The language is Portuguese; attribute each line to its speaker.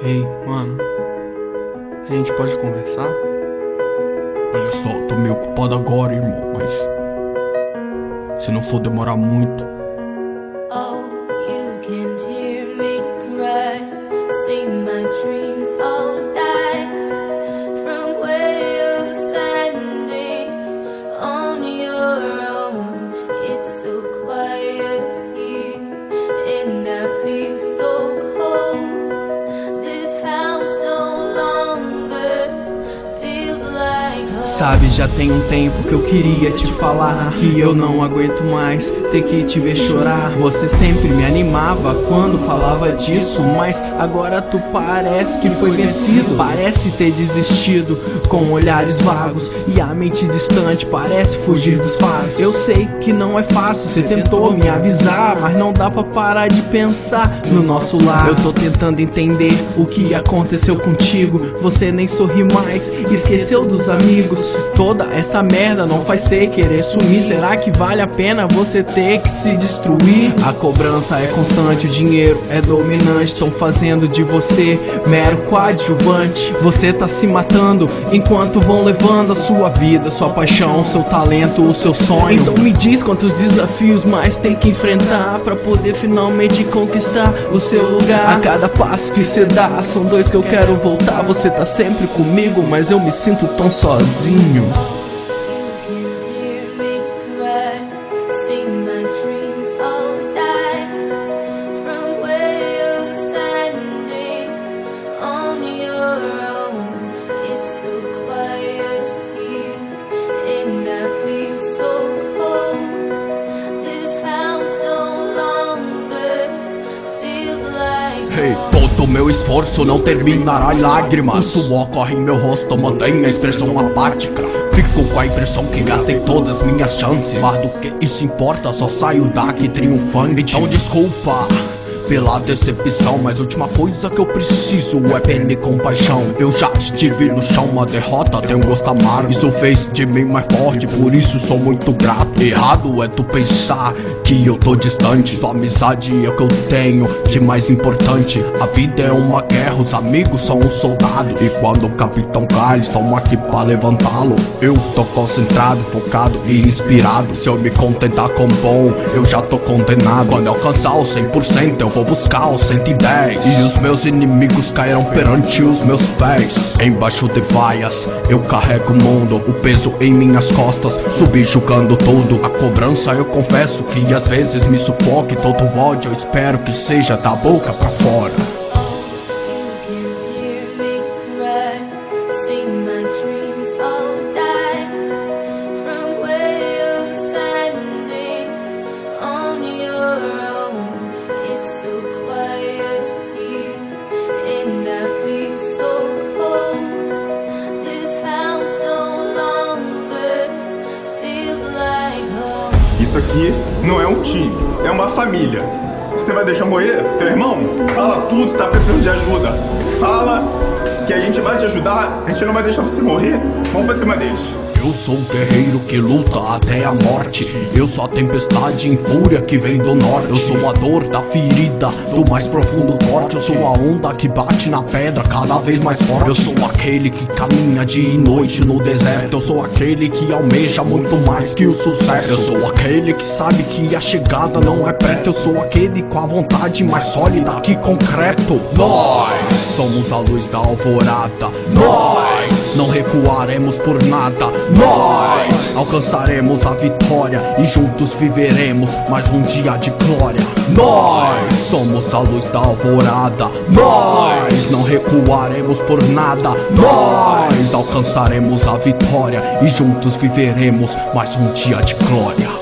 Speaker 1: Ei, mano, a gente pode conversar?
Speaker 2: Olha só, tô meio ocupado agora, irmão, mas se não for demorar muito.
Speaker 3: Oh, you can't hear me cry. See my dreams all die from where you're standing on your own. It's so quiet here and I feel so cold. This house no longer feels like home.
Speaker 1: Sabe, já tem um tempo que eu queria te falar que eu não aguento mais ter que te ver chorar. Você sempre me animava quando falava disso, mas agora tu parece que foi vencido. Parece ter desistido, com olhares vagos e a mente distante parece fugir dos fatos. Eu sei que não é fácil, você tentou me avisar, mas não dá pra parar de pensar no nosso lar. Eu tô tentando entender o que aconteceu contigo. Você nem sorri mais, esqueceu dos amigos. Toda essa merda não faz você querer sumir. Será que vale a pena você ter que se destruir? A cobrança é constante, o dinheiro é dominante. Tão fazendo de você mero coadjuvante. Você tá se matando enquanto vão levando a sua vida, sua paixão, seu talento, o seu sonho. Então me diz quantos desafios mais tem que enfrentar pra poder finalmente conquistar o seu lugar. A cada passo que você dá, são dois que eu quero voltar. Você tá sempre comigo, mas eu me sinto tão sozinho.
Speaker 3: You can't hear me cry. See my dreams all die from where you're standing on your own. It's so quiet here and I feel so cold. This house no longer feels like
Speaker 2: Hey,
Speaker 3: home.
Speaker 2: todo meu esforço não terminará em lágrimas. O suor corre em meu rosto, mantém a expressão apática. Fico com a impressão que gastei todas minhas chances, mas do que isso importa, só saio daqui triunfante. Então desculpa pela decepção, mas a última coisa que eu preciso é pena e compaixão. Eu já estive no chão, uma derrota tem um gosto amargo. Isso fez de mim mais forte, por isso sou muito grato. Errado é tu pensar que eu tô distante. Só amizade é o que eu tenho de mais importante. A vida é uma guerra, os amigos são os soldados, e quando o capitão cai, eles estão aqui pra levantá-lo. Eu tô concentrado, focado e inspirado. Se eu me contentar com bom, eu já tô condenado. Quando eu alcançar o 100%, eu vou buscar o 110, e os meus inimigos cairão perante os meus pés. Embaixo de vaias, eu carrego o mundo, o peso em minhas costas, subjugando tudo. A cobrança eu confesso que às vezes me sufoca, e todo ódio eu espero que seja da boca pra fora.
Speaker 3: You can't hear me cry. See my dreams all die from where you're standing on your own. It's so quiet here and I feel so cold. This house no longer feels like home.
Speaker 4: Isso aqui não é um time, é uma família. Você vai deixar morrer teu irmão? Fala tudo se tá precisando de ajuda. Fala que a gente vai te ajudar, a gente não vai deixar você morrer. Vamos pra cima deles.
Speaker 2: Eu sou o guerreiro que luta até a morte. Eu sou a tempestade em fúria que vem do norte. Eu sou a dor da ferida, do mais profundo corte. Eu sou a onda que bate na pedra cada vez mais forte. Eu sou aquele que caminha dia e noite no deserto. Eu sou aquele que almeja muito mais que o sucesso. Eu sou aquele que sabe que a chegada não é perto. Eu sou aquele com a vontade mais sólida que concreto. Nós somos a luz da alvorada. Nós não recuaremos por nada. Nós alcançaremos a vitória e juntos viveremos mais um dia de glória. Nós somos a luz da alvorada. Nós não recuaremos por nada. Nós alcançaremos a vitória e juntos viveremos mais um dia de glória.